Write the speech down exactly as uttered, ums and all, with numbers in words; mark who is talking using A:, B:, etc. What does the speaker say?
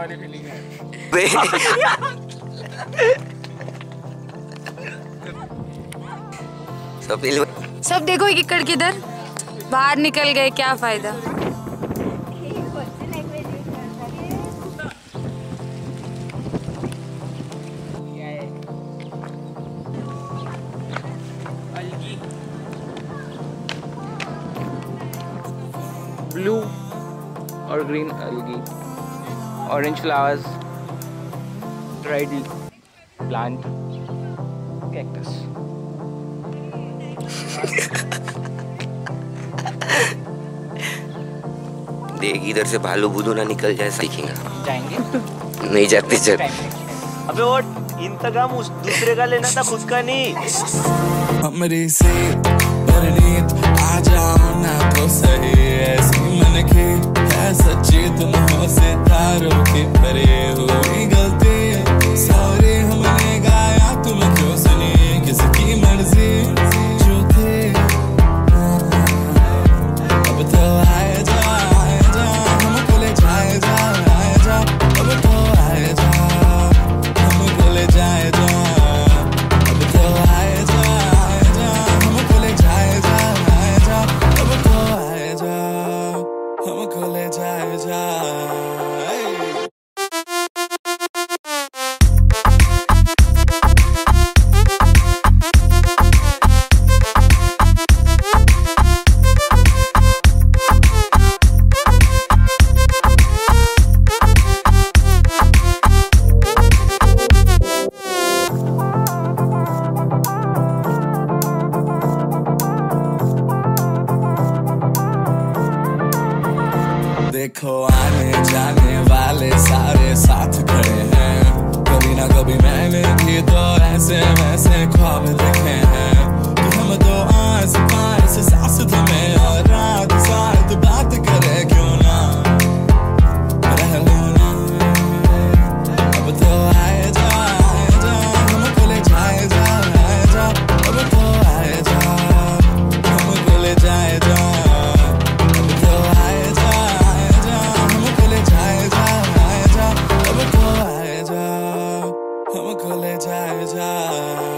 A: वाली फीलिंग है।
B: सब
C: सब देखो एक एकड़ किधर बाहर निकल गए, क्या फायदा।
A: ब्लू और green algae, orange flowers, dried plant, cactus.
B: देख इधर से भालू भूलू ना निकल जाए, सीखेंगे।
A: जाएंगे?
B: नहीं जाते चल।
D: अबे वो इंतजाम उस दूसरे का लेना था, खुद का नहीं।
E: हमरी से परनीत आ जाओ ना तो सही, ऐसी मन की है सच्ची तुम हो सितारों की परे हुई गलती। सॉरी हमने गाया तुम क्यों सुनी, किसकी मर्जी जो थे। अब तो आए जा आए जा हमको ले जाए जा आए जा, अब तो आए जा हमको ले जाए जा, अब तो आए जा आए जा हमको ले जाए जा आए जा, अब तो आए जा हमको ले जाए जा। देखो आने जाने वाले सारे साथ खड़े हैं, कभी ना कभी मैंने भी तो ऐसे वैसे ख्वाब देखे हैं कि हम तो आस पास सांस थमे और रात साथ बात करे, क्यों ना रह लो ना। अब तो आए जा आए जा हमको ले जाए जा आए जा, अब तो आए जा हमको ले जाए जा, अब तो आए जा हमको ले जाए जा आए जा, अब तो आए जा हमको ले जाए जा।